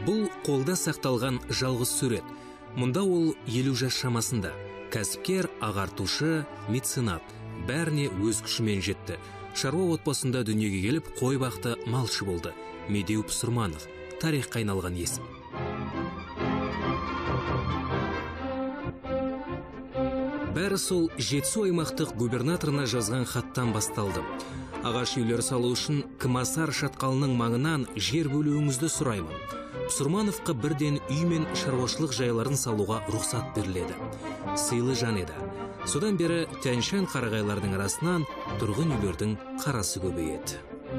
Бұл қолда сақталған жалғыз сурет. Мұнда ол 50 жас шамасында. Кәсіпкер, ағартушы, меценат. Бәріне өз күшімен жетті. Шаруа отбасында дүниеге келіп, қой бақты, малшы болды. Медеу Пұсырманов. Тарихқа айналған есім. Бәрі сол Жетісу аймақтық губернаторына жазған хаттан басталды. Ағаш үйлер салу үшін Кымасар шатқалының маңынан жер бөлуіңізді сұраймын. Пұсырмановқа бірден үй мен шаруашылық жайларын салуға рұқсат беріледі. Сыйлы жан еді. Содан бері Тянь-Шань қарағайлардың арасынан тұрғын үйлердің қарасы көбейеді.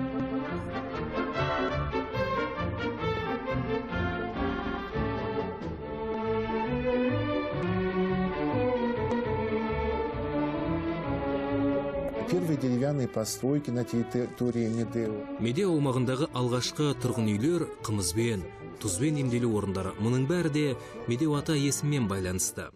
Первые деревянные постройки на территории Медеу. Медеу аумағындағы алғашқы тұрғын үйлер қымызбен, тұзбен емделу орындары. Мұның бәрі де Медеу ата есіммен байланысты.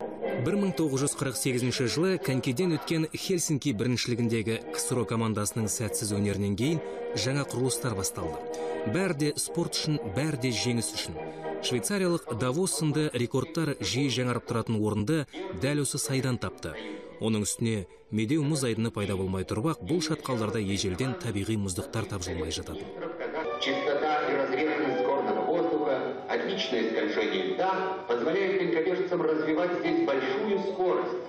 1948 жылы конькиден өткен Хельсинки біріншілігіндегі КСРО командасының сәтсіз өнерінен кейін жаңа құрылыстар басталды. Бәрде спорт үшін, бәрде жеңіс үшін. Швейцариялық Давос сынды рекордтар жиі жаңарып тұратын орынды дәл осы сайдан тапты. Оның үстіне Медеу мұз айдыны пайда болмай тұрбақ, бұл шатқалдарда ежелден табиғи мұздықтар тапжылмай жатады. Чистота и разреженность горного воздуха, отличное скольжение льда позволяет конькобежцам развивать здесь большую скорость.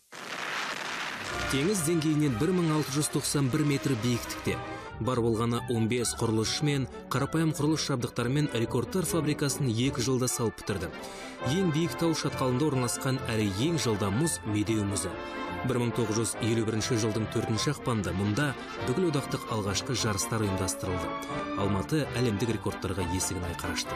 Теңіз деңгейінен 1691 метр биіктікте. Бар болғаны 15 құрылысшы мен қарапайым құрылыс жабдықтарымен рекордтар фабрикасын 2 жылда салып бітірді. Ең биік тау шатқалында орналасқан әрі ең жылда мұз Медеу мұзы. 1951 жылдың 4 ақпанда мұнда бүкіл одақтық алғашқы жарыстар ұйымдастырылды. Алматы әлемдік рекордтарға есігін айқара ашты.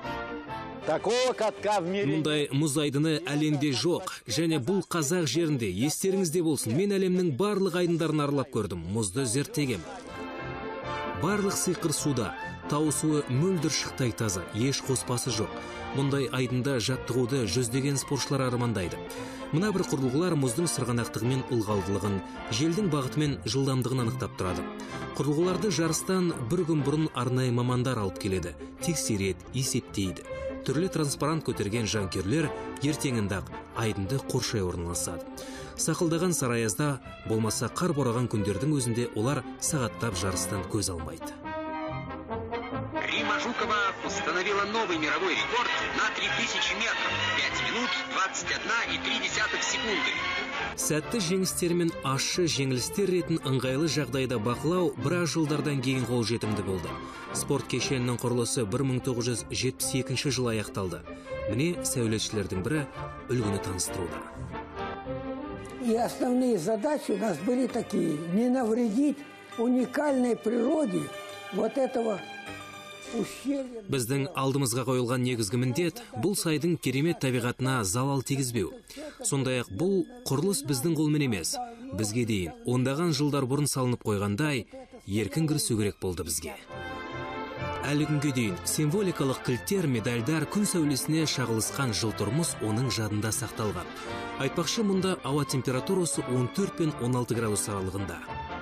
Мұндай мұз айдыны әлемде жоқ, және бұл қазақ жерінде. Естеріңізде болсын, мен әлемнің барлық айдындарын аралап көрдім, мұзды зерттегем. Барлық сиқыр суда, тау суы мөлдір шықтай таза, еш қоспасы жоқ. Мұндай айдында жаттығуды жүздеген спортшылар армандайды. Мына бір құрылғылар мұздың сырғанақтығымен ылғалдылығын, желдің бағытымен жылдамдығын анықтап тұрады. Құрылғыларды жарыстан бір күн бұрын арнайы мамандар алып келеді, тексереді, есептейді. Түрлі транспарант көтерген жанкүйерлер ертеңінде айдынды қоршай орналасады. Сақылдаған сараязда, болмаса қар бораған күндердің өзінде олар сағаттап жарыстан көз алмайды. Рима Жукова установила новый мировой рекорд на 3000 метров. 5 минут 21,3 секунды. Сәтті жеңістер мен ащы жеңілістер ретін ыңғайлы жағдайда бақылау біраз жылдардан кейін қолжетімді болды. Спорт кешенінің құрылысы 1972 жылы аяқталды. Міне сәулетшілердің бірі үлгіні таныстыруда. И основные задачи у нас были такие: не навредить уникальной природе вот этого ущелья. Біздің алдымызға қойылған негізгі міндет бұл сайдың керемет табиғатына залал тигізбеу. Сондай-ақ бұл құрылыс біздің қолмен емес, бізге дейін ондаған жылдар бұрын салынып қойғандай еркін кірісу керек болды бізге. Әлі күнге дейін символикалық кілттер, медальдар күн сәулесіне шағылысқан жыл тұрмыс оның жадында сақталған. Айтпақшы, мұнда ауа температурасы 14 пен 16 градус аралығында.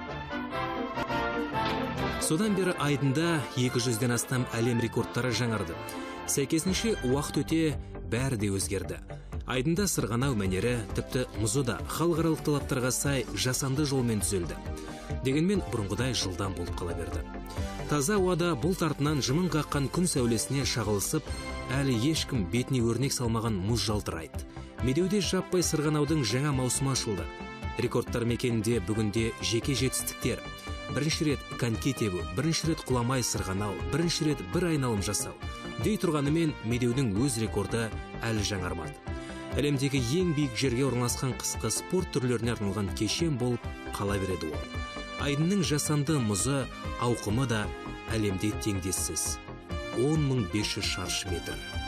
Содан бері айдында 200-ден астам әлем рекордтары жаңарды. Сәйкесінше уақыт өте бәрі де өзгерді. Айдында сырғанау мәнері, тіпті мұзуда халықаралық талаптарға сай жасанды жолмен түзелді. Дегенмен бұрынғыдай жылдам болып қала берді. Таза ауада бұлт артынан жымың қаққан күн сәулесіне шағылысып, әлі ешкім бетіне өрнек салмаған мұз жалтырайды. Медеуде жаппай сырғанаудың жаңа маусымы ашылды. Рекордтар мекенінде бүгінде жеке жетістіктер. Бірінші рет коньки тебу, бірінші рет құламай сырғанау, бірінші рет бір айналым жасау. Дей тұрғанымен Медеудің өз рекорды әлі жаңармады. Әлемдегі ең биік жерге орналасқан қысқы спорт түрлеріне арналған кешен болып қала береді ол. Айдынның жасанды мұзы, ауқымы да әлемде теңдессіз. 10.500 шаршы метр.